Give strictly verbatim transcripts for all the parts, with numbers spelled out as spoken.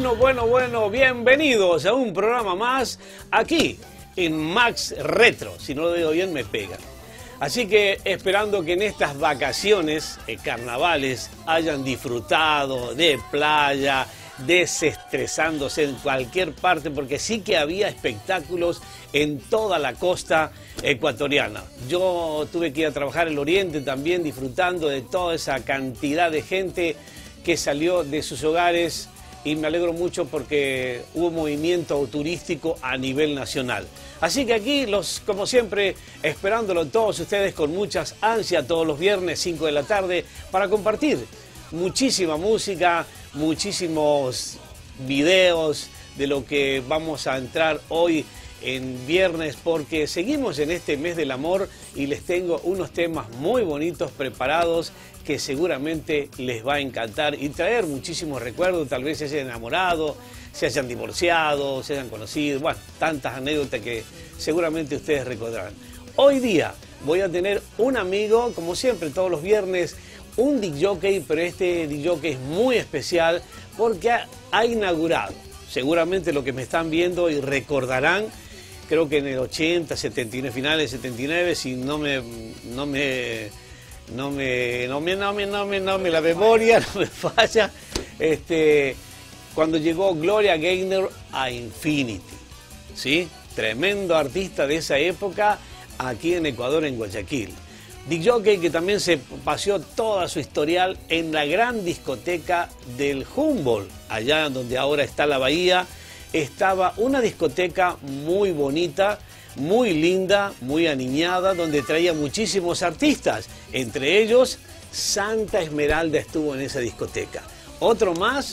Bueno, bueno, bueno, bienvenidos a un programa más aquí en Max Retro. Si no lo digo bien, me pegan. Así que esperando que en estas vacaciones, eh, carnavales, hayan disfrutado de playa, desestresándose en cualquier parte, porque sí que había espectáculos en toda la costa ecuatoriana. Yo tuve que ir a trabajar el oriente también, disfrutando de toda esa cantidad de gente que salió de sus hogares, y me alegro mucho porque hubo movimiento turístico a nivel nacional. Así que aquí, los, como siempre, esperándolo todos ustedes con muchas ansias todos los viernes, cinco de la tarde, para compartir muchísima música, muchísimos videos de lo que vamos a entrar hoy en viernes, porque seguimos en este mes del amor y les tengo unos temas muy bonitos preparados que seguramente les va a encantar y traer muchísimos recuerdos. Tal vez se hayan enamorado, se hayan divorciado, se hayan conocido, bueno, tantas anécdotas que seguramente ustedes recordarán. Hoy día voy a tener un amigo, como siempre todos los viernes, un disc jockey, pero este disc jockey es muy especial porque ha, ha inaugurado, seguramente lo que me están viendo y recordarán, creo que en el ochenta, setenta y nueve, finales setenta y nueve, si no me, no me, no me, no me, no me, no me, no me la memoria no me falla, este, cuando llegó Gloria Gaynor a Infinity, ¿sí? Tremendo artista de esa época aquí en Ecuador, en Guayaquil. Disc jockey que también se paseó toda su historial en la gran discoteca del Humboldt, allá donde ahora está la bahía. Estaba una discoteca muy bonita, muy linda, muy aniñada, donde traía muchísimos artistas. Entre ellos, Santa Esmeralda estuvo en esa discoteca. Otro más,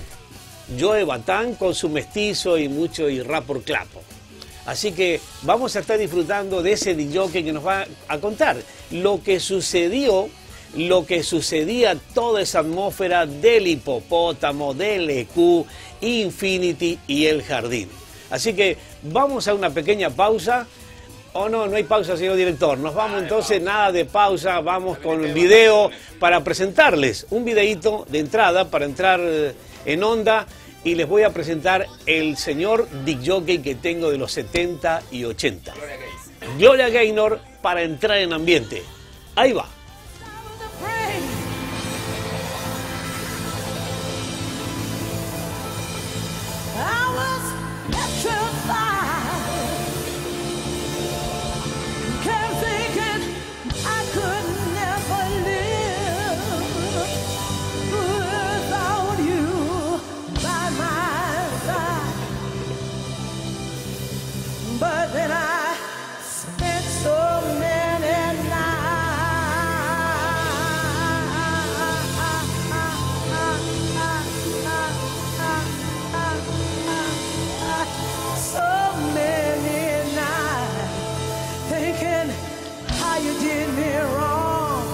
Joe Batán con su mestizo y mucho y rap por clapo. Así que vamos a estar disfrutando de ese disc jockey que nos va a contar lo que sucedió, lo que sucedía, toda esa atmósfera del Hipopótamo, del E Q, Infinity y El Jardín. Así que vamos a una pequeña pausa. Oh, no, no hay pausa, señor director. Nos vamos entonces, nada de pausa, vamos con el video para presentarles un videíto de entrada para entrar en onda. Y les voy a presentar el señor disc jockey que tengo de los setenta y ochenta. Gloria Gaynor. Gloria Gaynor para entrar en ambiente. Ahí va. But then I spent so many nights, so many nights, thinking how you did me wrong.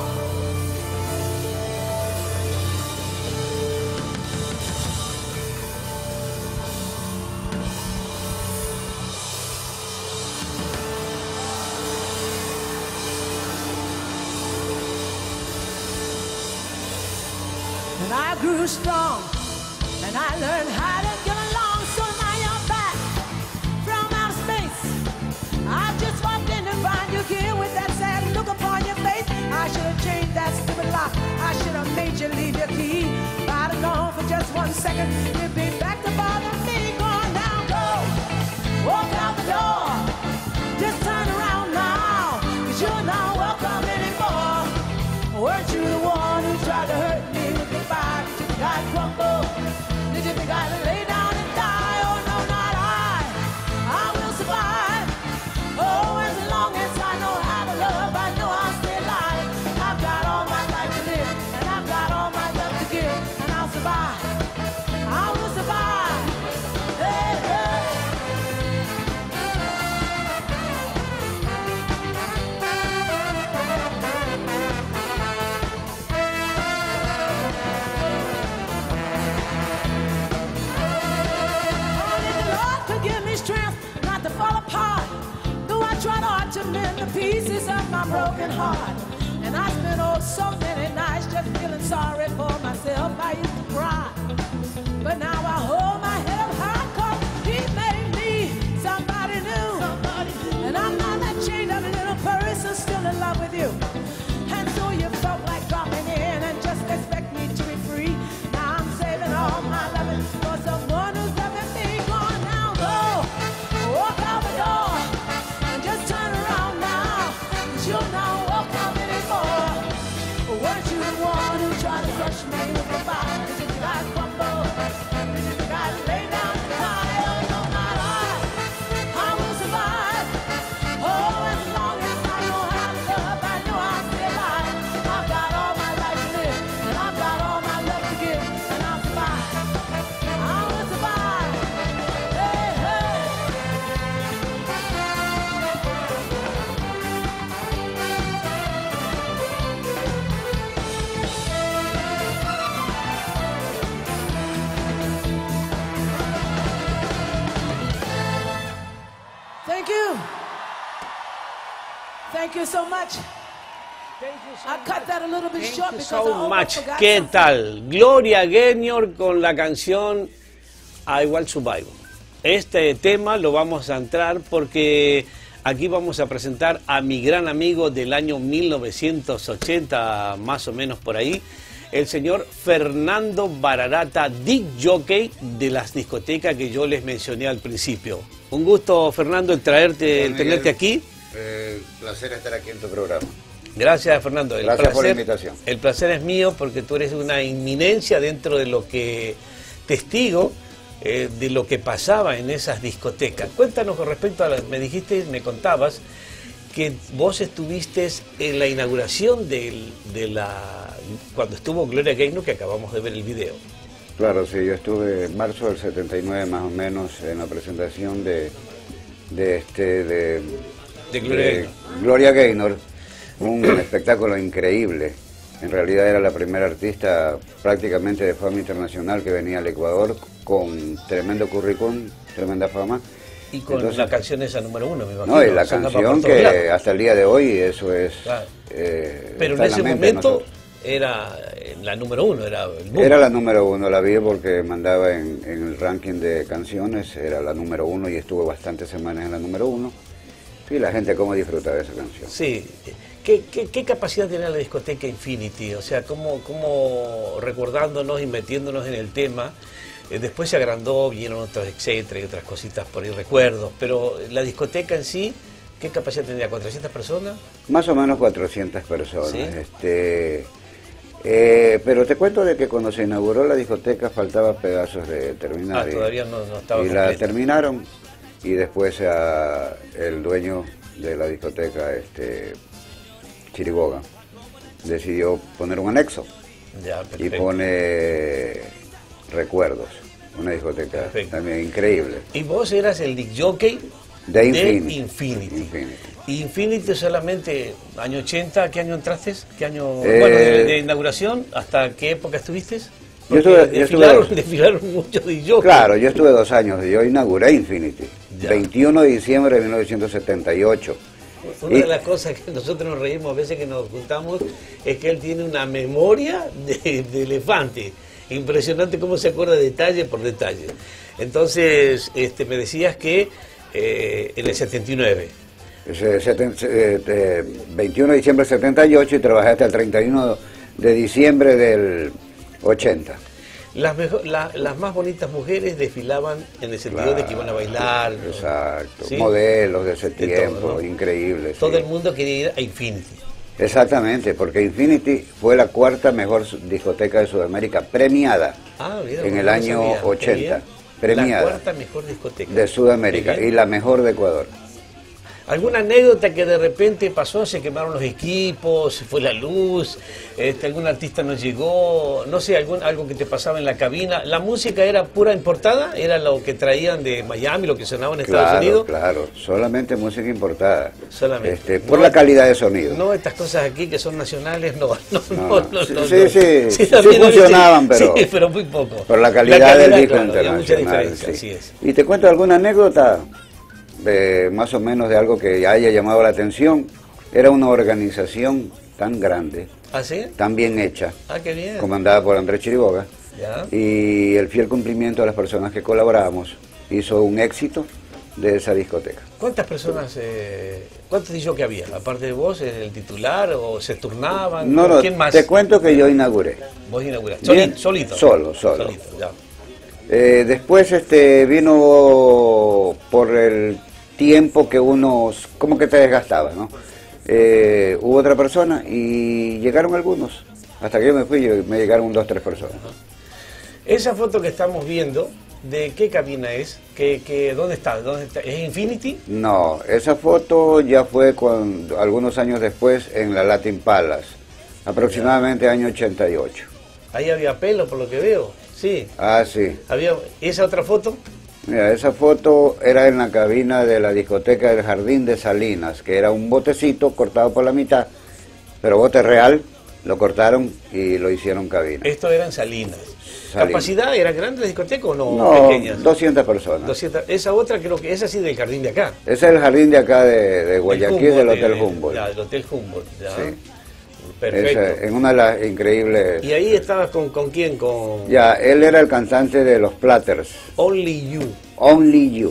And I grew strong, and I learned how to get along. So now you're back from outer space. I just walked in to find you here with that sad look upon your face. I should have changed that stupid lock. I should have made you leave your key. If I'd have gone for just one second, you'd be back to bother me. Go on down, go. Walk out the door. Just turn around now, 'cause you're not welcome anymore. Weren't you the one who tried to hurt me? Did you think I'd crumble? Did you think I'd lay down and die? Oh no, not I. I will survive. Oh, as long as I know how to love, I know I'll stay alive. I've got all my life to live, and I've got all my love to give, and I'll survive. I will survive. Hey, hey. To mend the pieces of my broken heart. And I spent oh so many nights just feeling sorry for myself. I used to cry, but now I hold my Thank you so much. I cut that a little bit short because I So almost much. forgot ¿Qué something. tal? Gloria Gaynor con la canción I Will Survive. Este tema lo vamos a entrar porque aquí vamos a presentar a mi gran amigo del año mil novecientos ochenta, más o menos por ahí, el señor Fernando Bararata, disc jockey de las discotecas que yo les mencioné al principio. Un gusto, Fernando, el traerte, el tenerte aquí. Eh, placer estar aquí en tu programa. Gracias, Fernando. El Gracias placer, por la invitación. El placer es mío porque tú eres una inminencia dentro de lo que testigo eh, de lo que pasaba en esas discotecas. Cuéntanos con respecto a, la, me dijiste, me contabas que vos estuviste en la inauguración del, de la, cuando estuvo Gloria Gaynor, que acabamos de ver el video. Claro, sí, yo estuve en marzo del setenta y nueve más o menos en la presentación de, de este de, De Gloria de Gaynor. Gloria Gaynor, un espectáculo increíble. En realidad era la primera artista prácticamente de fama internacional que venía al Ecuador con tremendo currículum, tremenda fama. Y con Entonces, la canción esa número uno, me imagino. no, y la se andaba canción por todos que lados. hasta el día de hoy eso es... Claro. eh, Pero en está ese la mente de momento nosotros. era eh, la número uno, era el boom. Era la número uno, la vi porque mandaba en, en el ranking de canciones, era la número uno y estuve bastantes semanas en la número uno. Y la gente cómo disfruta de esa canción. Sí. ¿Qué, qué, qué capacidad tenía la discoteca Infinity? O sea, cómo, cómo recordándonos y metiéndonos en el tema, eh, después se agrandó, vinieron otros etcétera y otras cositas por ahí, recuerdos, pero la discoteca en sí, ¿qué capacidad tenía? ¿cuatrocientas personas? Más o menos cuatrocientas personas. ¿Sí? Este, eh, pero te cuento de que cuando se inauguró la discoteca faltaba pedazos de terminar. Ah, y- todavía no, no estaba Y la completa. terminaron y después a, el dueño de la discoteca, este, Chiriboga, decidió poner un anexo Ya, y perfecto. pone Recuerdos, una discoteca Perfecto. también increíble. Y vos eras el disc jockey De Infinity. Infinity. Infinity. Infinity solamente, año ochenta, ¿qué año entraste? ¿Qué año, Eh, bueno, de, de inauguración? ¿Hasta qué época estuviste? Porque estuve- yo estuve desfilaron, dos. desfilaron muchos disc jockeys. Claro, yo estuve dos años, yo inauguré Infinity, Ya. veintiuno de diciembre de mil novecientos setenta y ocho. Una Y- de las cosas que nosotros nos reímos a veces que nos juntamos es que él tiene una memoria de, de elefante. Impresionante cómo se acuerda detalle por detalle. Entonces, este, me decías que eh, en el setenta y nueve. Ese seten- eh, eh, veintiuno de diciembre del setenta y ocho y trabajé hasta el treinta y uno de diciembre del ochenta. Las, mejo- la- las más bonitas mujeres desfilaban en el sentido de que iban a bailar. ¿no? Exacto, ¿Sí? modelos de ese De tiempo, todo, ¿no? increíbles. Todo sí. el mundo quería ir a Infinity. Exactamente, porque Infinity fue la cuarta mejor su- discoteca de Sudamérica, premiada Ah, mira, en no el lo año sabía. Qué ochenta, bien. premiada. La cuarta mejor discoteca. de Sudamérica Qué bien. y la mejor de Ecuador. ¿Alguna anécdota que de repente pasó? ¿Se quemaron los equipos? ¿Se fue la luz? Este, ¿Algún artista no llegó? No sé, algún, algo que te pasaba en la cabina. ¿La música era pura importada? ¿Era lo que traían de Miami, lo que sonaba en Estados Claro, Unidos? claro, solamente música importada. Solamente. Este, por No la es- calidad de sonido. No, estas cosas aquí que son nacionales, no. No, No, no, no. no, Sí, no, sí, no. sí, sí también a veces- funcionaban, pero- Sí, pero muy poco. Por la calidad, del disco claro, había mucha internacional. diferencia, sí. así es. Y te cuento alguna anécdota, de, más o menos de algo que haya llamado la atención. Era una organización tan grande, ¿Ah, sí? tan bien hecha, Ah, qué bien. comandada por Andrés Chiriboga, Ya. y el fiel cumplimiento de las personas que colaborábamos hizo un éxito de esa discoteca. ¿Cuántas personas, eh, cuántos discos que había? Aparte de vos, el titular, o se turnaban. No, no, ¿Quién más? te cuento que yo inauguré. Vos inauguraste. Bien. Solito, solito. Solo, solo. Solito, ya. Eh, después este vino por el tiempo que uno, como que te desgastaba, ¿no? Eh, hubo otra persona y llegaron algunos. Hasta que yo me fui, yo- me llegaron dos, tres personas. Esa foto que estamos viendo, ¿de qué cabina es? ¿Qué, qué, ¿Dónde está? ¿Dónde está? ¿Es Infinity? No, esa foto ya fue cuando, algunos años después en la Latin Palace, aproximadamente año ochenta y ocho. Ahí había pelo, por lo que veo. Sí. Ah, sí. Había esa otra foto. Mira, esa foto era en la cabina de la discoteca del Jardín de Salinas, que era un botecito cortado por la mitad, pero bote real, lo cortaron y lo hicieron cabina. Esto era en Salinas. salimos. ¿Capacidad era grande la discoteca o no? No, Pequeñas. doscientas personas. doscientas. Esa otra creo que, esa sí del jardín de acá. Ese es el jardín de acá de, de Guayaquil, Humboldt, del Hotel de- Humboldt. Ya, del Hotel Humboldt. Ya. Sí. Perfecto. Esa- en una de las increíbles... ¿Y ahí estabas con, con quién? Con Ya, él era el cantante de los Platters, Only You. Only You.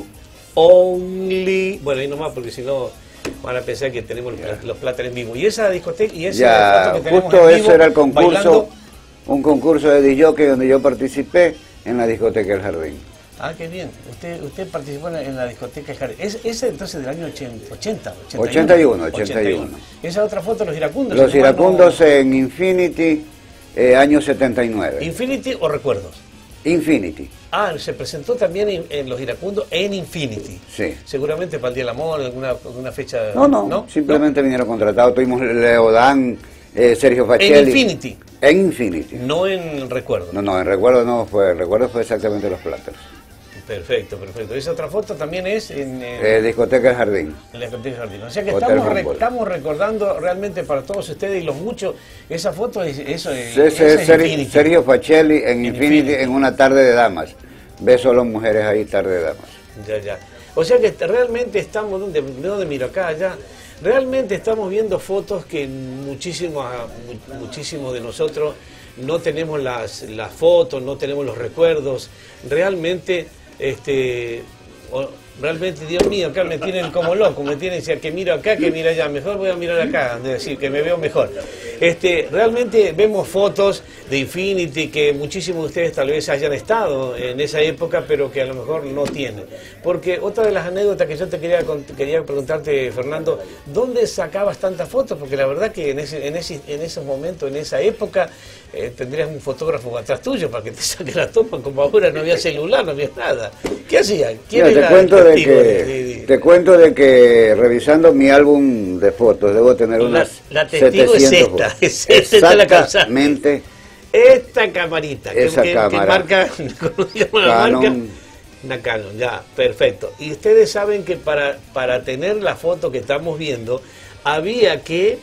Only... Bueno, ahí nomás porque si no van a pensar que tenemos los, plat- los Platters en vivo. ¿Y esa discoteca? ¿Y esa Ya, foto que tenemos justo en ese vivo, era el concurso, bailando? un concurso de D J donde yo participé en la discoteca El Jardín. Ah, qué bien. Usted usted participó en la, en la discoteca El Jardín. ¿Es, ¿Ese entonces del año ochenta? ochenta, ochenta y uno, ochenta y uno. Esa otra foto, los iracundos. Los si no mal no- iracundos en Infinity, eh, año setenta y nueve. ¿Infinity o Recuerdos? Infinity, Ah, se presentó también en, en Los Iracundos en Infinity. sí. Seguramente para el Día del Amor, alguna, alguna fecha... No, no, simplemente vinieron contratados. Tuvimos Leodán, eh, Sergio Facelli. En Infinity, En Infinity. no en Recuerdos. No, no, en recuerdo no fue, en recuerdo fue exactamente los Platters. Perfecto, perfecto. Esa otra foto también es en, en- Eh, discoteca El Jardín. en la discoteca Jardín. O sea que Hotel estamos, re- Humboldt. estamos recordando realmente para todos ustedes y los muchos, esa foto es eso. Es, Ese esa es es Ser- Infinity. Sergio Facelli en Infinity, Infinity. en una tarde de damas. Ve solo mujeres ahí, tarde de damas. Ya, ya. O sea que realmente estamos, ¿dónde, de dónde miro acá, allá? Realmente estamos viendo fotos que muchísimos, mu- muchísimos de nosotros no tenemos las, las fotos, no tenemos los recuerdos. Realmente, este, o- realmente, Dios mío, acá me tienen como loco, me tienen decir que miro acá, que mira allá, mejor voy a mirar acá, es decir, que me veo mejor. Este, realmente vemos fotos de Infinity que muchísimos de ustedes tal vez hayan estado en esa época, pero que a lo mejor no tienen. Porque otra de las anécdotas que yo te quería, cont- quería preguntarte, Fernando, ¿dónde sacabas tantas fotos? Porque la verdad que en, ese, en, ese, en esos momentos, en esa época, eh, tendrías un fotógrafo atrás tuyo para que te saque la toma, como ahora no había celular, no había nada. ¿Qué hacían? ¿Quién Mira, te era cuento el de testigo que de- de- de- te cuento de que revisando mi álbum de fotos debo tener La- unas la testigo es setecientas esta, fotos. es esta, esta la causa. Exactamente. Esta camarita, que- Esa que, que cámara. marca, ¿cómo se llama la Canon. marca? Una Canon, ya, perfecto. Y ustedes saben que para, para tener la foto que estamos viendo, había que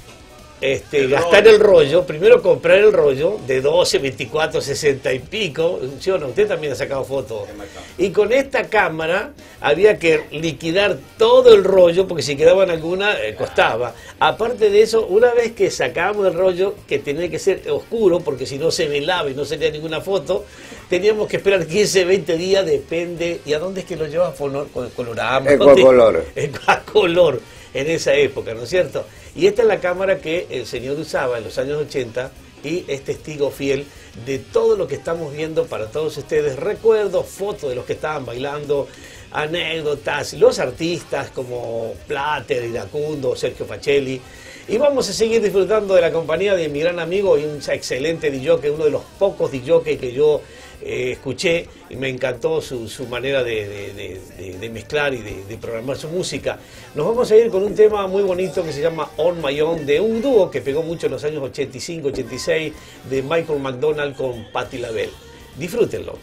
este, gastar el rollo, primero comprar el rollo de doce, veinticuatro, sesenta y pico, ¿sí o no? Usted también ha sacado fotos. Y con esta cámara había que liquidar todo el rollo, porque si quedaban alguna, eh, costaba. Aparte de eso, una vez que sacábamos el rollo, que tenía que ser oscuro, porque si no se velaba y no salía ninguna foto, teníamos que esperar quince, veinte días, depende. ¿Y a dónde es que lo llevaba? Colorama. Ecuacolor. Ecuacolor, en esa época, ¿no es cierto? Y esta es la cámara que el señor usaba en los años ochenta y es testigo fiel de todo lo que estamos viendo para todos ustedes. Recuerdos, fotos de los que estaban bailando, anécdotas, los artistas como Platter, Iracundo, Sergio Facelli. Y vamos a seguir disfrutando de la compañía de mi gran amigo y un excelente D J, uno de los pocos D J que yo eh, escuché y me encantó su, su manera de, de- de- de- de mezclar y de, de programar su música. Nos vamos a ir con un tema muy bonito que se llama On My Own, de un dúo que pegó mucho en los años ochenta y cinco, ochenta y seis, de Michael McDonald con Patti LaBelle. Disfrútenlo.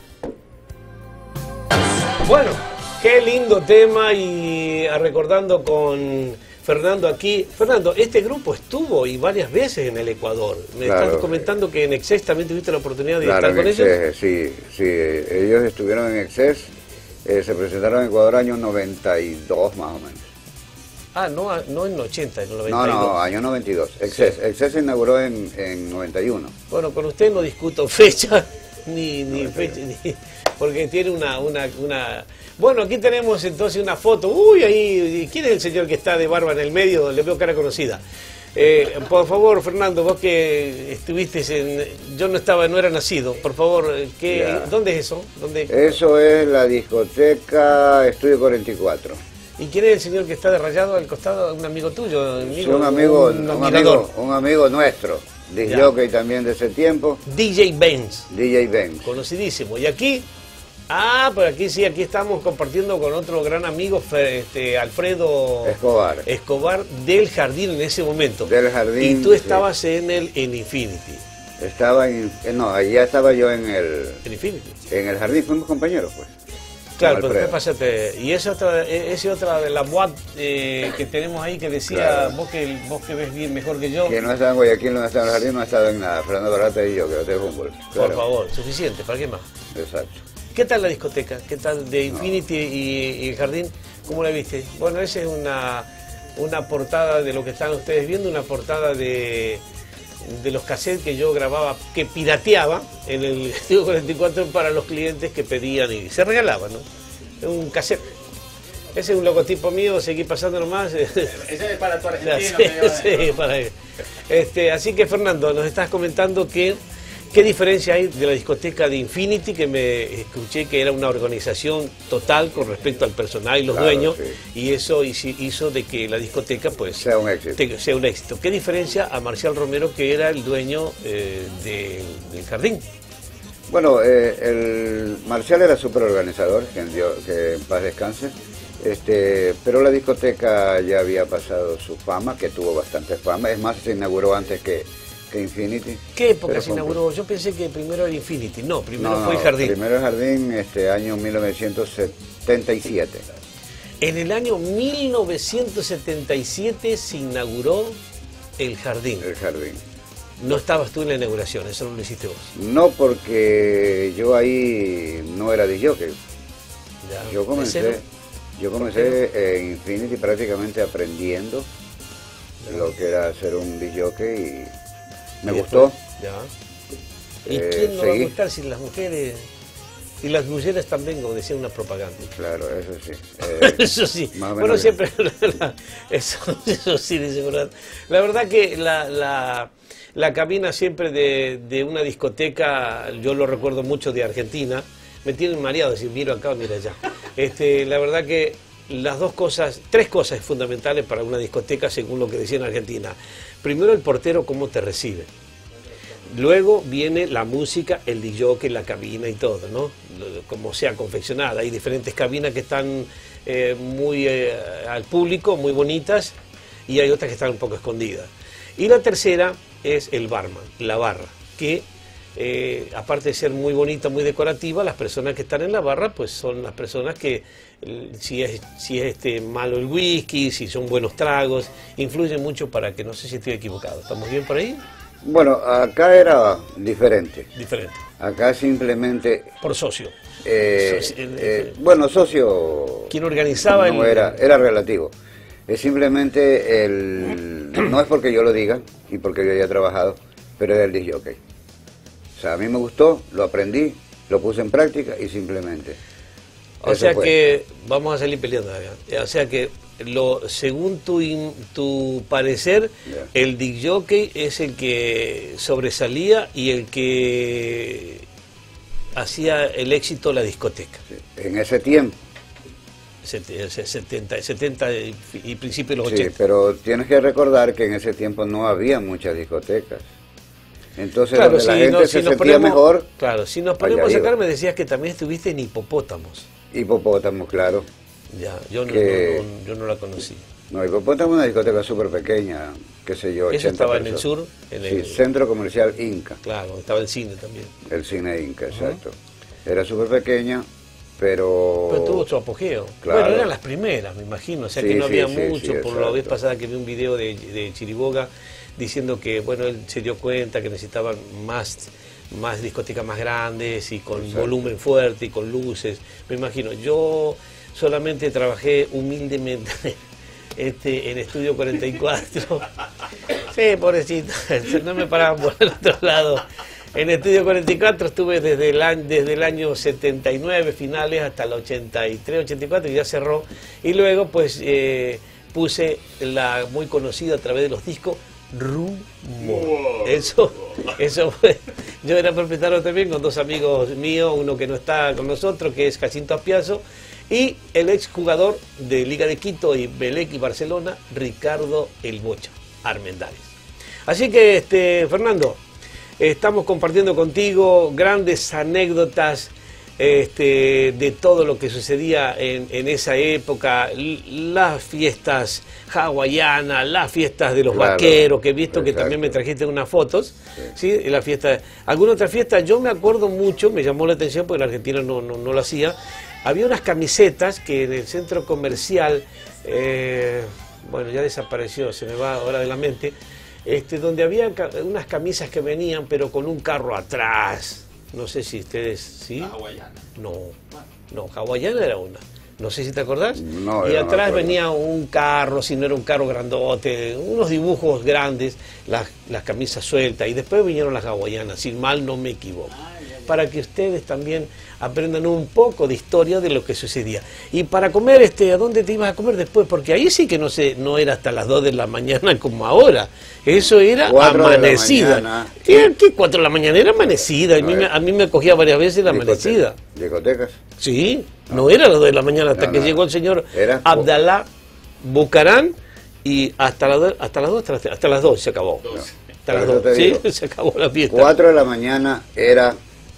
Bueno, qué lindo tema y ah, recordando con Fernando aquí. Fernando, este grupo estuvo y varias veces en el Ecuador. Me Claro. estás comentando que en Excess también tuviste la oportunidad de Claro, estar en con ellos. Excess, sí, sí, ellos estuvieron en Excess, eh, se presentaron en Ecuador año noventa y dos más o menos. Ah, no, ah, no en ochenta, en el No, noventa y dos. no, año noventa y dos. Excess, Sí. Excess se inauguró en, en noventa y uno. Bueno, con usted no discuto fecha, ni, ni fecha, ni- porque tiene una, una, una... Bueno, aquí tenemos entonces una foto. Uy, ahí, ¿quién es el señor que está de barba en el medio? Le veo cara conocida. Eh, por favor, Fernando, vos que estuviste en... Yo no estaba, no era nacido. Por favor, ¿qué, Ya. ¿dónde es eso? ¿Dónde? Eso es la discoteca Estudio cuarenta y cuatro. ¿Y quién es el señor que está de rayado al costado? ¿Un amigo tuyo? Es un amigo, un un admirador. amigo, un amigo nuestro, disc Ya. jockey también de ese tiempo, D J Benz. D J Benz. Conocidísimo. Y aquí, ah, pues aquí sí, aquí estamos compartiendo con otro gran amigo, Fe- este, Alfredo Escobar. Escobar del Jardín en ese momento. Del Jardín, Y tú sí. estabas en el en Infinity. Estaba en, eh, no, allá estaba yo en el, En Infinity. en el jardín, fuimos compañeros pues. Claro, con pero Alfredo. después pasaste. Y esa otra, esa otra de la boat eh, que tenemos ahí que decía, Claro. vos que vos que ves bien mejor que yo, Que no estaba en Guayaquil, no estaba en el jardín, no ha estado en nada. Fernando Barata y yo, que hotel Humboldt. por Claro. favor, suficiente, ¿para qué más? Exacto. ¿Qué tal la discoteca? ¿Qué tal de Infinity y, y el jardín? ¿Cómo la viste? Bueno, esa es una, una portada de lo que están ustedes viendo, una portada de, de los cassettes que yo grababa, que pirateaba en el Estudio cuarenta y cuatro para los clientes que pedían y se regalaban, ¿no? Un cassette. Ese es un logotipo mío, seguí pasando nomás. Ese es para tu argentino. Sí, que lleva- sí, para él. Este, así que Fernando, nos estás comentando que qué diferencia hay de la discoteca de Infinity, que me escuché que era una organización total con respecto al personal y los Claro, dueños, sí. y eso hizo, hizo de que la discoteca pues Sea un éxito. te- sea un éxito. ¿Qué diferencia a Marcial Romero, que era el dueño eh, de- del jardín? Bueno, eh, el Marcial era súper organizador, que en, Dios- que en paz descanse. Este, pero la discoteca ya había pasado su fama, que tuvo bastante fama. Es más, se inauguró antes que, que Infinity. ¿Qué época Pero se fue un- inauguró? Yo pensé que primero era Infinity. No, primero No, fue el no, jardín. Primero el jardín, este año mil novecientos setenta y siete. En el año mil novecientos setenta y siete se inauguró el jardín. El jardín. No estabas tú en la inauguración, eso no lo hiciste vos. No, porque yo ahí no era disc jockey. Ya. Yo ¿En comencé, serio? yo comencé en Infinity prácticamente aprendiendo lo que era ser un disc jockey y me Y gustó. después, Ya. ¿Y Eh, quién no va a seguí. gustar si las mujeres... Y las mujeres también, como decía una propaganda. Claro, eso sí. Eh, Eso sí. más o Bueno, menos siempre... eso, eso sí, dice verdad. La verdad que la, la, la cabina siempre de, de una discoteca, yo lo recuerdo mucho de Argentina, me tienen mareado decir, miro acá, mira allá. Este, la verdad que las dos cosas, tres cosas fundamentales para una discoteca, según lo que decía en Argentina. Primero, el portero, cómo te recibe. Luego viene la música, el D J, la cabina y todo, ¿no? Como sea confeccionada. Hay diferentes cabinas que están eh, muy eh, al público, muy bonitas, y hay otras que están un poco escondidas. Y la tercera es el barman, la barra, que eh, aparte de ser muy bonita, muy decorativa, las personas que están en la barra pues son las personas que eh, si es, si es este, malo el whisky, si son buenos tragos, influyen mucho para que, no sé si estoy equivocado. ¿Estamos bien por ahí? bueno, acá era diferente. Diferente. Acá simplemente, Por socio. eh, Soci- el- eh, bueno, socio ¿Quién organizaba no el...? era, era relativo. Es simplemente el, no es porque yo lo diga y porque yo haya trabajado, pero era el disc jockey. O sea, a mí me gustó, lo aprendí, lo puse en práctica y simplemente. O eso sea fue. que vamos a salir peleando. ¿verdad? O sea que lo, según tu, in- tu parecer, Ya. el disc jockey es el que sobresalía y el que hacía el éxito la discoteca. En ese tiempo, Sete- se- setenta, setenta y, y principios de los sí, ochenta. pero tienes que recordar que en ese tiempo no había muchas discotecas. Entonces, Claro, donde la si, gente no- se si nos sentía ponemos, mejor, claro, si nos allá ponemos a iba. sacar, me decías que también estuviste en Hipopótamos. Hipopótamo, claro. Ya, yo no, Que- no- no- yo no la conocí. No, Hipopótamo es una discoteca súper pequeña, qué sé yo, Eso ochenta estaba en el personas. sur, en Sí, el, Centro Comercial Inca, claro, estaba el cine también. el cine Inca, exacto. Era súper pequeña, pero... Pero tuvo su apogeo. Claro. Bueno, eran las primeras, me imagino. O sea Sí, que no sí, había sí, mucho. sí, Por la vez exacto. pasada que vi un video de, de Chiriboga diciendo que, bueno, él se dio cuenta que necesitaban más, más discotecas más grandes y con Exacto. volumen fuerte y con luces. Me imagino. Yo solamente trabajé humildemente este, en Estudio cuarenta y cuatro. Sí, pobrecito. No me paraban por el otro lado. En Estudio cuarenta y cuatro estuve desde el, año, desde el año setenta y nueve, finales, hasta el ochenta y tres, ochenta y cuatro, y ya cerró. Y luego, pues, eh, puse la muy conocida a través de los discos, Rumbo. Eso, eso fue. Yo era propietario también con dos amigos míos, uno que no está con nosotros, que es Jacinto Aspiazo, y el exjugador de Liga de Quito y Belec y Barcelona, Ricardo El Bocha Armendáriz. Así que, este, Fernando, estamos compartiendo contigo grandes anécdotas este, de todo lo que sucedía en, en esa época, l- las fiestas hawaianas, las fiestas de los Claro, vaqueros, que he visto que exacto. también me trajiste unas fotos, ¿sí? En la fiesta, alguna otra fiesta, yo me acuerdo mucho, me llamó la atención porque la Argentina no, no, no lo hacía, había unas camisetas que en el centro comercial, eh, bueno, ya desapareció, se me va ahora de la mente, este, donde había ca unas camisas que venían, pero con un carro atrás. No sé si ustedes, ¿sí? La hawaiana. No, no, hawaiana era una. No sé si te acordás. No, y yo no me atrás acuerdo. venía un carro, si no era un carro grandote, unos dibujos grandes, las, las camisas sueltas, y después vinieron las hawaianas, si mal no me equivoco. Para que ustedes también aprendan un poco de historia de lo que sucedía. Y para comer, este, ¿a dónde te ibas a comer después? Porque ahí sí que no sé, no era hasta las dos de la mañana como ahora. Eso era Cuatro de la amanecida. mañana. ¿Qué, qué cuatro de la mañana? Era amanecida. A mí, me, a mí me cogía varias veces la amanecida. ¿Discotecas? Sí, no era las dos de la mañana hasta No, que no. llegó el señor Era- Abdalá Bucarán y hasta, la, do- hasta las dos, hasta las, hasta las dos se acabó. Hasta las Por eso dos, te ¿sí? digo. Se acabó la fiesta. Cuatro de la mañana era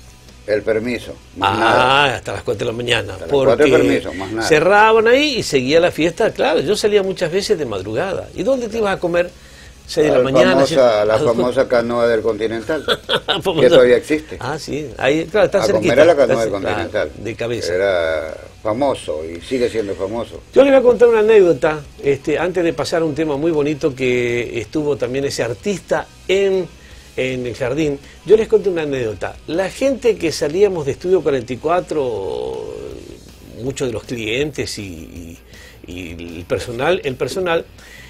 el permiso. Más Ah, nada. hasta las cuatro de la mañana. Hasta las Porque cuatro de permiso, más nada. cerraban ahí y seguía la fiesta. Claro, yo salía muchas veces de madrugada. ¿Y dónde te ibas a comer? seis de la La mañana. famosa, la siete- famosa canoa del Continental, Famosa- que todavía existe. Ah, sí. Ahí, claro, está a cerquita. comer a la canoa está del cer- claro, Continental. de cabeza. Era famoso y sigue siendo famoso. Yo le voy a contar una anécdota, este, antes de pasar a un tema muy bonito que estuvo también ese artista en, en el jardín. Yo les conté una anécdota. La gente que salíamos de Estudio cuarenta y cuatro, muchos de los clientes y, y- y el personal, el personal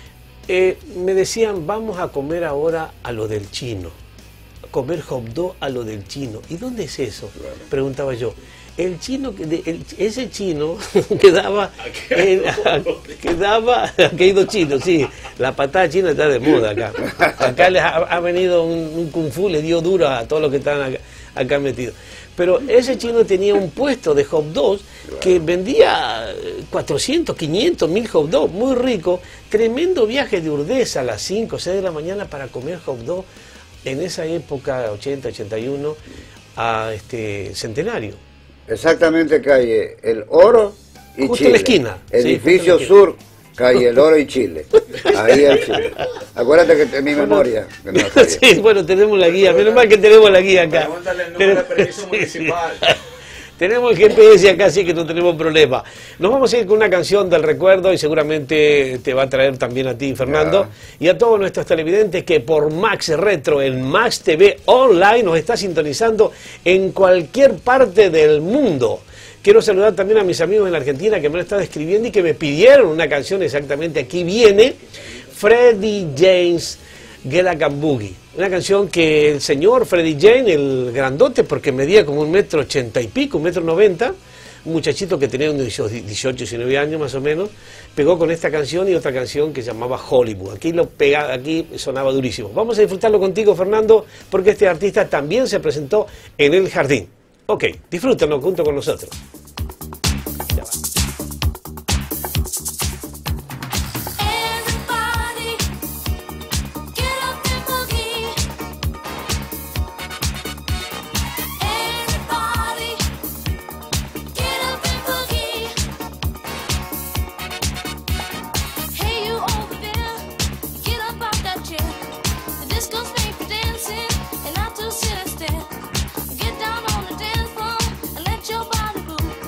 eh, me decían, vamos a comer ahora a lo del chino. Comer hot dog a lo del chino. ¿Y dónde es eso? Preguntaba yo. El chino, que de- el- ese chino quedaba, en, quedaba, aquí hay dos chinos, sí, la patada china está de moda acá. Acá les ha, ha venido un, un kung fu, le dio duro a todos los que están acá, acá metidos. Pero ese chino tenía un puesto de hot dogs que vendía cuatrocientos, quinientos, mil hot dogs, muy rico. Tremendo viaje de Urdesa a las cinco, seis de la mañana para comer hot dogs en esa época, ochenta, ochenta y uno, a este Centenario. Exactamente, calle El Oro y Justo Chile. en la esquina. Sí, Edificio justo en la Sur, calle El Oro y Chile. Ahí el Chile. Acuérdate que es mi memoria. Que no la falla. Sí, bueno, tenemos la guía, menos mal que tenemos la guía acá. Pregúntale el número de permiso Sí, municipal. sí. Tenemos el G P S acá, así que no tenemos problema. Nos vamos a ir con una canción del recuerdo y seguramente te va a traer también a ti, Fernando, y a todos nuestros televidentes que por Max Retro, en Max T V Online, nos está sintonizando en cualquier parte del mundo. Quiero saludar también a mis amigos en la Argentina que me lo están escribiendo y que me pidieron una canción exactamente. Aquí viene Freddie James, Get Up and Boogie. Una canción que el señor Freddie James, el grandote, porque medía como un metro ochenta y pico, un metro noventa, un muchachito que tenía unos dieciocho, diecinueve años más o menos, pegó con esta canción y otra canción que se llamaba Hollywood. Aquí lo pega, aquí sonaba durísimo. Vamos a disfrutarlo contigo, Fernando, porque este artista también se presentó en el jardín. Ok, disfrútenlo junto con nosotros. Ya va. Everybody, get up and boogie. Everybody, get up and boogie. Hey, you over there, get up out that chair. The disco's made for dancing and not to sit and stare. Get down on the dance floor and let your body move.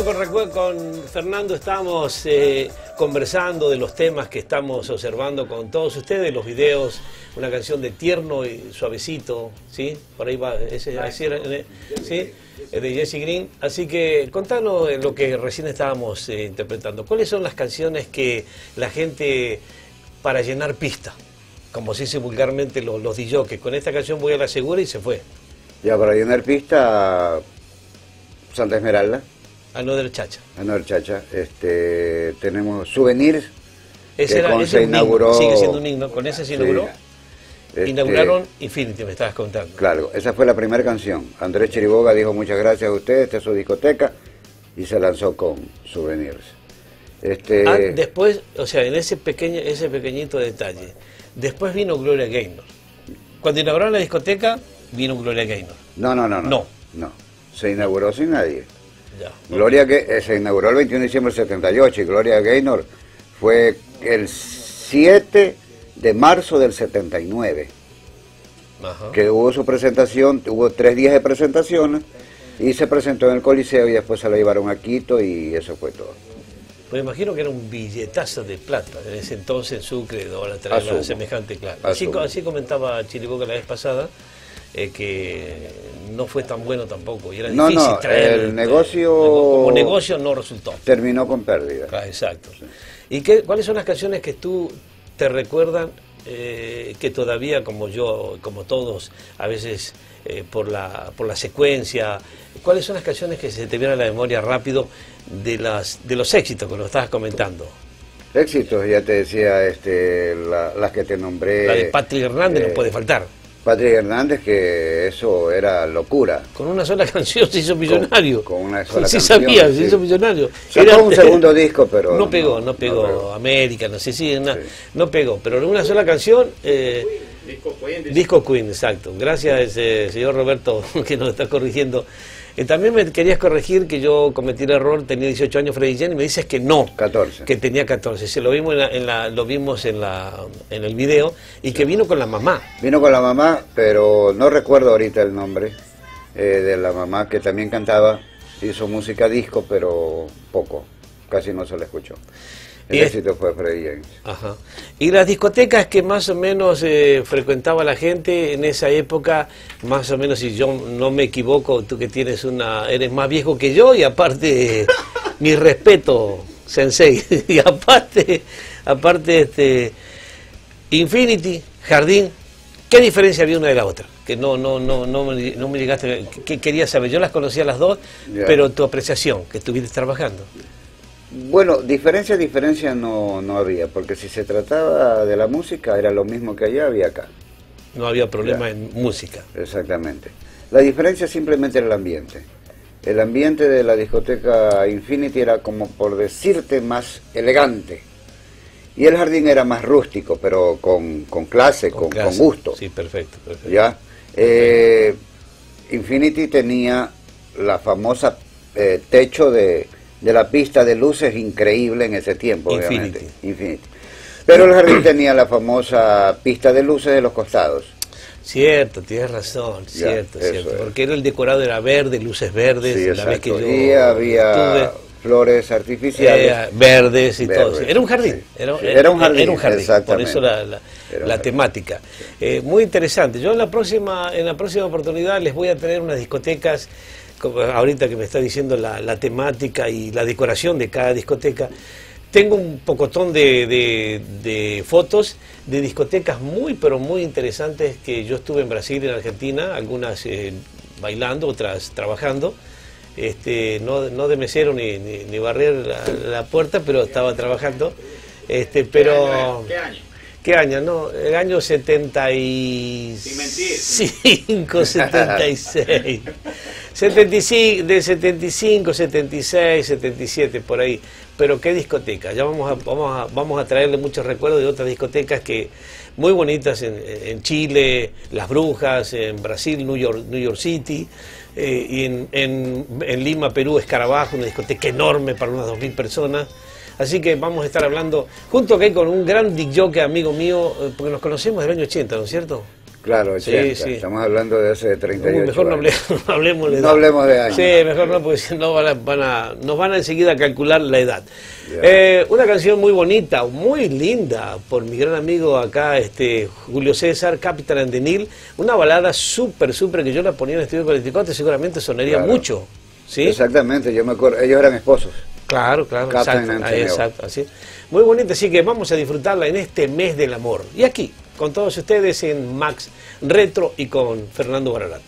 Bueno, con, recu- con Fernando estamos eh, conversando de los temas que estamos observando con todos ustedes, los videos, una canción de Tierno y Suavecito, ¿sí? Por ahí va, ese, así era, eh, ¿sí? Eh, de Jesse Green. Así que contanos eh, lo que recién estábamos eh, interpretando. ¿Cuáles son las canciones que la gente, para llenar pista, como se dice vulgarmente los, los D J, que con esta canción voy a la segura y se fue? Ya para llenar pista, Santa Esmeralda. Another Chacha. Another Chacha. Este, tenemos Souvenirs. Ese que era, con- ese se es un himno, inauguró. sigue siendo un himno, con ese se inauguró. Este, Inauguraron Infinity, me estabas contando. Claro, esa fue la primera canción. Andrés Chiriboga dijo muchas gracias a ustedes, esta es su discoteca, y se lanzó con Souvenirs. Este, Ah, después, o sea, en ese pequeño, ese pequeñito detalle, después vino Gloria Gaynor. Cuando inauguraron la discoteca, vino Gloria Gaynor. no, no, no, no, No. no. Se inauguró sin nadie. Ya. Gloria Ga- eh, se inauguró el veintiuno de diciembre del setenta y ocho y Gloria Gaynor fue el siete de marzo del setenta y nueve, Ajá. que hubo su presentación, hubo tres días de presentaciones y se presentó en el Coliseo y después se la llevaron a Quito y eso fue todo. Pues imagino que era un billetazo de plata en ese entonces en Sucre, ahora traer Asumo. semejante claro. Así, Asumo. así comentaba Chiriboca la vez pasada, eh, que no fue tan bueno tampoco y era No, difícil no, traer. el eh, negocio- como negocio no resultó. Terminó con pérdida. Ah, exacto. ¿Y qué, cuáles son las canciones que tú te recuerdan eh, que todavía, como yo, como todos, a veces eh, por, la, por la secuencia, cuáles son las canciones que se te vienen a la memoria rápido de, las, de los éxitos que lo estabas comentando? Éxitos, ya te decía, este, la- las que te nombré. La de Patrick Hernández eh, no puede faltar. Patrick Hernández, que eso era locura. Con una sola canción se hizo millonario. con una sola sí, canción, sabía, se sí. hizo millonario. Sacó un segundo disco, pero No pegó, no- no pegó. no pegó. América, no sé si, una- Sí. no pegó. Pero en una sola canción, eh, Disco Queen, Disco Queen, exacto. Gracias, eh, señor Roberto, que nos está corrigiendo. Eh, también me querías corregir que yo cometí el error, tenía dieciocho años Freddy Jenny, y me dices que no. catorce. Que tenía catorce. Se lo vimos en la, en la- lo vimos en la en el video y que vino con la mamá. Vino con la mamá, pero no recuerdo ahorita el nombre eh, de la mamá, que también cantaba, hizo música disco, pero poco, casi no se la escuchó. El Y es- éxito fue Freddie James. Ajá. Y las discotecas que más o menos eh, frecuentaba la gente en esa época, más o menos, si yo no me equivoco, tú que tienes una, eres más viejo que yo y aparte, mi respeto, sensei, y aparte, aparte, este, Infinity, Jardín, ¿qué diferencia había una de la otra? Que no, no, no, no, me, no me llegaste, que quería saber, yo las conocía las dos, Ya. pero tu apreciación, que estuviste trabajando. Bueno, diferencia, diferencia no, no había, porque si se trataba de la música, era lo mismo que allá había acá. No había problema Ya. en música. Exactamente. La diferencia simplemente era el ambiente. El ambiente de la discoteca Infinity era, como por decirte, más elegante. Y el Jardín era más rústico, pero con, con clase, con, con clase. gusto. Sí, perfecto, perfecto. ¿Ya? Eh, Infinity tenía la famosa eh, techo de, de la pista de luces increíble en ese tiempo, Infinity. obviamente. Infinity. Pero el Jardín tenía la famosa pista de luces de los costados. Cierto, tienes razón, Ya, cierto, eso cierto. es. porque era el decorado era verde, luces verdes, Sí, la vez que exacto. yo Y había estuve, flores artificiales. eh, verdes y todo. Verdes, Era un jardín, sí. era, Sí, era un jardín, era un jardín, por exactamente. eso la, la- Era un la jardín. temática. Eh, muy interesante. Yo en la próxima, en la próxima oportunidad les voy a tener unas discotecas, como ahorita que me está diciendo la, la temática y la decoración de cada discoteca. Tengo un pocotón de, de- de fotos de discotecas muy, pero muy interesantes que yo estuve en Brasil y en Argentina, algunas eh, bailando, otras trabajando. Este, no, no de mesero ni, ni, ni barrer la, la puerta, pero estaba trabajando. Este, pero... ¿Qué año? ¿Qué año? No, el año setenta y Sin mentir. cinco, setenta y seis. setenta y cinco, de setenta y cinco, setenta y seis, setenta y siete, por ahí. Pero qué discoteca. Ya vamos a, vamos a, vamos a traerle muchos recuerdos de otras discotecas que muy bonitas en, en Chile, Las Brujas, en Brasil, New York, New York City, eh, y en, en, en Lima, Perú, Escarabajo, una discoteca enorme para unas dos mil personas. Así que vamos a estar hablando junto aquí con un gran disc jockey amigo mío, eh, porque nos conocemos del año ochenta, ¿no es cierto? Claro, Sí, ochenta. sí. Estamos hablando de hace treinta y Uy, ocho mejor no años. hablemos, no hablemos de No edad. hablemos de años. Sí, mejor no, porque si no van a, van a- nos van a enseguida calcular la edad. Ya. Eh, una canción muy bonita, muy linda, por mi gran amigo acá, este Julio César, Capital and the Nil. Una balada súper, súper, que yo la ponía en el Estudio cuarenta y cuatro, seguramente sonaría Claro. mucho. ¿Sí? Exactamente, yo me acuerdo, ellos eran esposos. Claro, claro, Captain exacto, and ahí, Teneo. exacto, así. Muy bonita, así que vamos a disfrutarla en este mes del amor. Y aquí, con todos ustedes en Max Retro y con Fernando Bararato.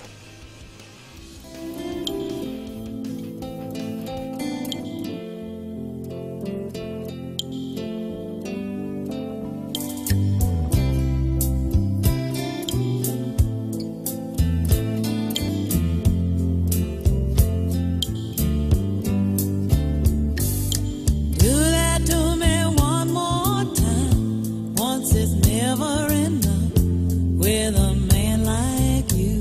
Do that to me one more time. Once is never enough with a man like you.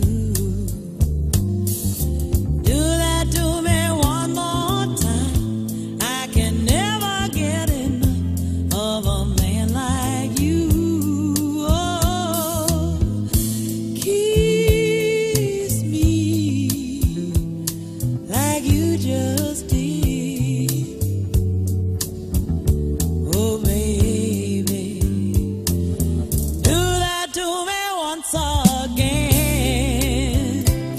Do that to me one more time. I can never get enough of a man like you. Oh, kiss me like you just did. Oh, baby, do that to me once again.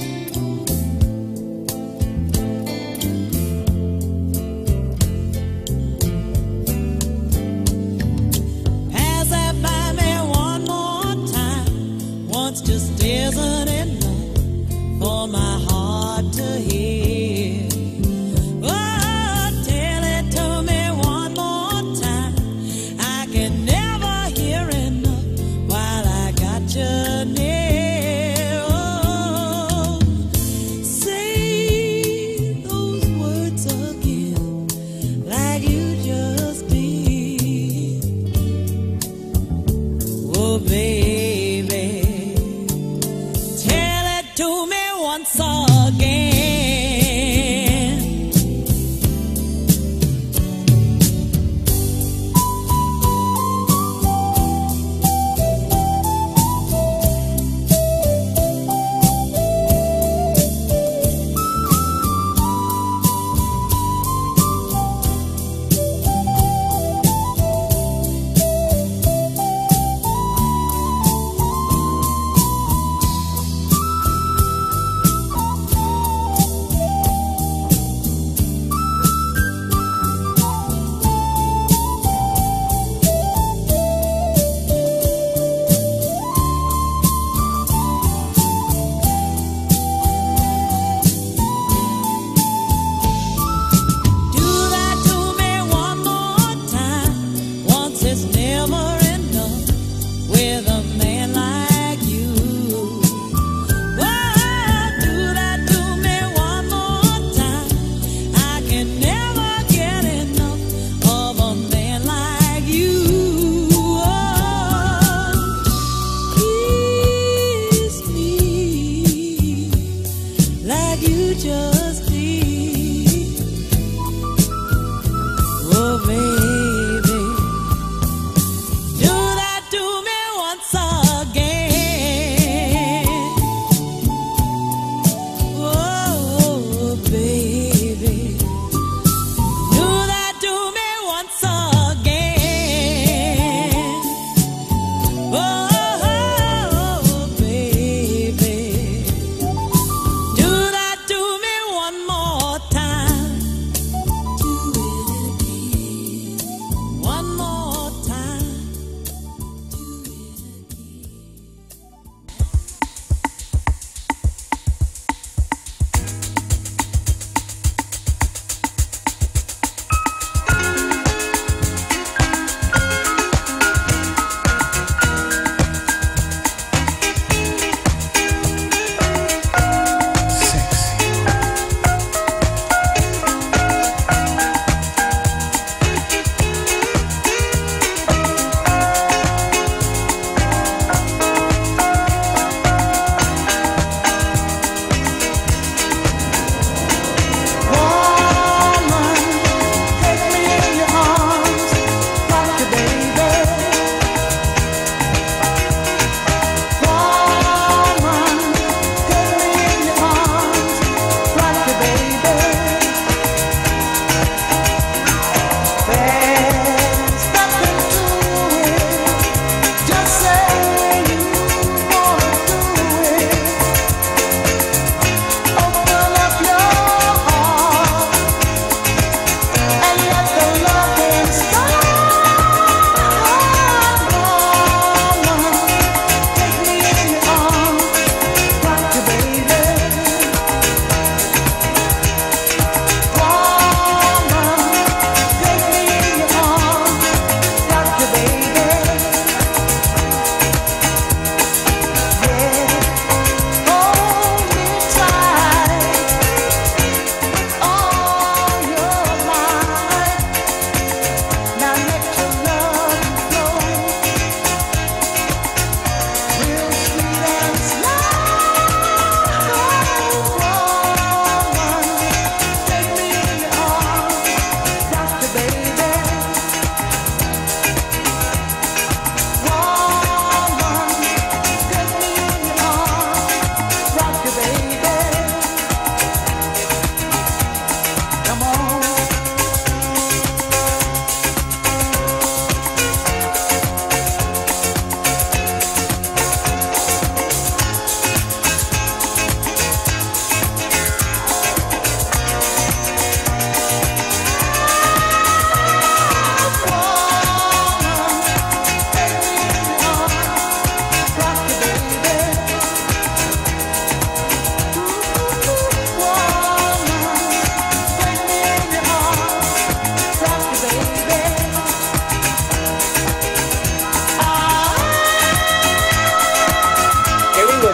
Pass that by me one more time. Once just isn't enough for my heart to hear. Oh, tell it to me one more time. I can never hear enough while I got you near. Oh, say those words again like you just did. Oh, baby, tell it to me once again.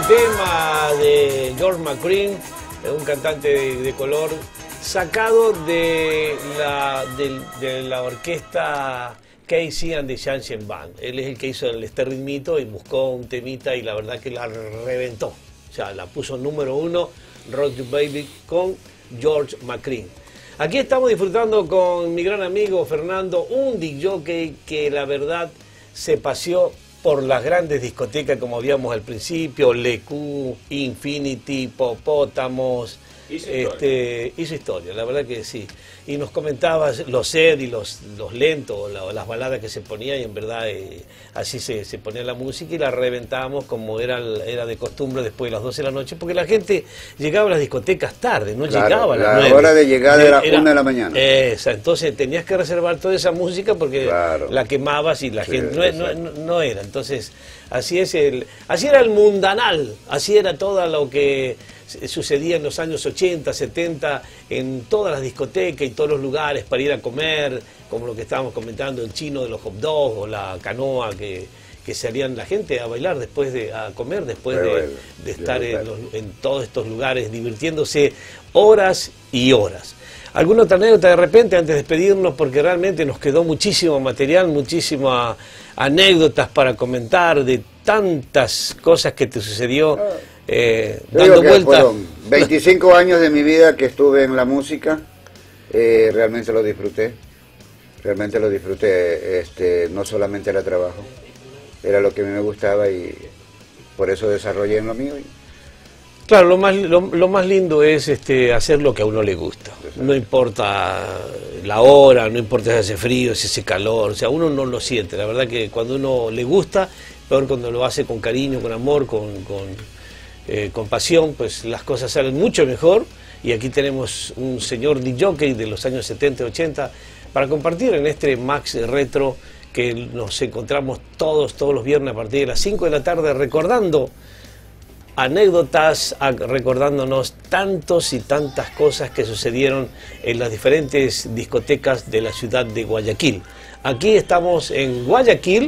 tema de George McCree, un cantante de, de color, sacado de la, de, de la orquesta Casey and the Sunshine Band. Él es el que hizo el, este ritmito y buscó un temita y la verdad que la reventó. O sea, la puso número uno, Rock You Baby, con George McCree. Aquí estamos disfrutando con mi gran amigo Fernando, un disc jockey que la verdad se paseó por las grandes discotecas, como habíamos al principio, Le Q, Infinity, Popótamos. Hizo este, hizo historia, la verdad que sí. Y nos comentabas los sed y los, los lentos, la, las baladas que se ponían, y en verdad eh, así se, se ponía la música y la reventábamos como era, era de costumbre después de las doce de la noche, porque la gente llegaba a las discotecas tarde, no Claro, llegaba a las la nueve. hora de llegada era una de la mañana. Esa, entonces tenías que reservar toda esa música porque Claro. la quemabas y la Sí, gente no, no, exacto. no, no era. Entonces, así es el, así era el mundanal, así era todo lo que sucedía en los años ochenta, setenta, en todas las discotecas y todos los lugares para ir a comer, como lo que estábamos comentando, el chino de los hot dogs o la canoa que, que salían la gente a bailar después de, a comer después Pero de, bueno, de estar ya en, está. los- en todos estos lugares divirtiéndose horas y horas. ¿Alguna otra anécdota de repente antes de despedirnos? Porque realmente nos quedó muchísimo material, muchísimas anécdotas para comentar de tantas cosas que te sucedió eh, Yo dando digo que vueltas. fueron veinticinco años de mi vida que estuve en la música, eh, realmente lo disfruté, realmente lo disfruté, este, no solamente era trabajo, era lo que a mí me gustaba y por eso desarrollé en lo mío. Y, Claro, lo más, lo, lo más lindo es este, hacer lo que a uno le gusta. No importa la hora, no importa si hace frío, si hace calor, o sea, uno no lo siente. La verdad que cuando uno le gusta, peor cuando lo hace con cariño, con amor, con, con, eh, con pasión, pues las cosas salen mucho mejor. Y aquí tenemos un señor disc jockey de los años setenta y ochenta para compartir en este Max Retro que nos encontramos todos, todos los viernes a partir de las cinco de la tarde recordando anécdotas, a- recordándonos tantos y tantas cosas que sucedieron en las diferentes discotecas de la ciudad de Guayaquil. Aquí estamos en Guayaquil,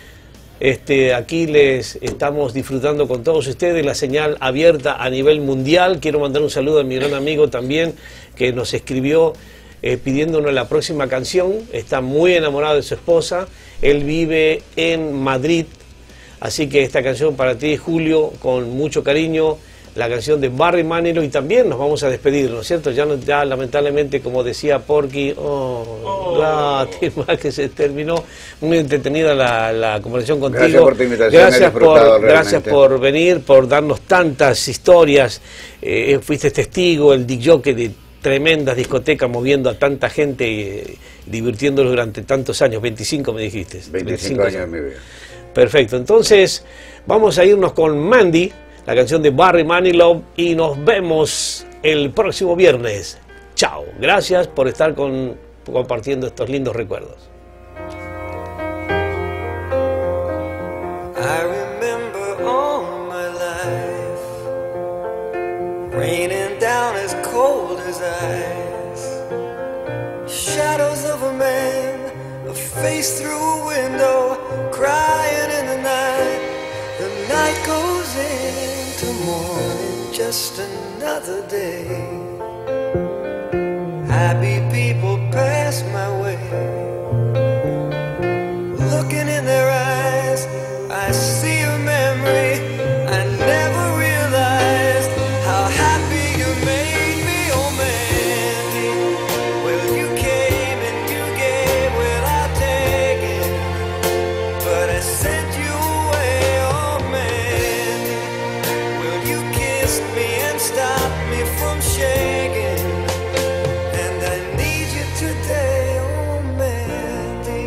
este, aquí les estamos disfrutando con todos ustedes la señal abierta a nivel mundial. Quiero mandar un saludo a mi gran amigo también que nos escribió eh, pidiéndonos la próxima canción. Está muy enamorado de su esposa, él vive en Madrid. Así que esta canción para ti, Julio, con mucho cariño, la canción de Barry Manilow, y también nos vamos a despedir, ¿no es cierto? Ya, no- ya lamentablemente, como decía Porky, oh, lástima que se terminó. Muy entretenida la, la conversación contigo. Gracias por tu invitación, he Gracias disfrutado por, gracias realmente. por venir, por darnos tantas historias. Eh, fuiste testigo, el disc jockey de tremendas discotecas, moviendo a tanta gente, eh, divirtiéndolos durante tantos años, veinticinco me dijiste. veinticinco años de mi vida. Perfecto, entonces vamos a irnos con Mandy, la canción de Barry Manilow, y nos vemos el próximo viernes. Chao, gracias por estar con, compartiendo estos lindos recuerdos. I remember all my life raining down as cold as ice. Shadows of a man, a face through a window, crying in the night. The night goes into morning, just another day. Happy people pass my way. Looking in their eyes, I see a memory. I never realized how happy you made me, oh Mandy. Well, you came and you gave without taking, but I sent you away, oh Mandy. Well, you kissed me and stopped me from shaking, and I need you today, oh Mandy.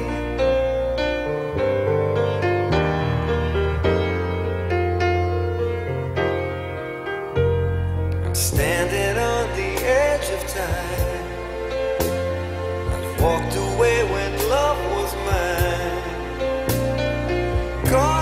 I'm standing on the edge of time. I've walked away when love was mine. Caught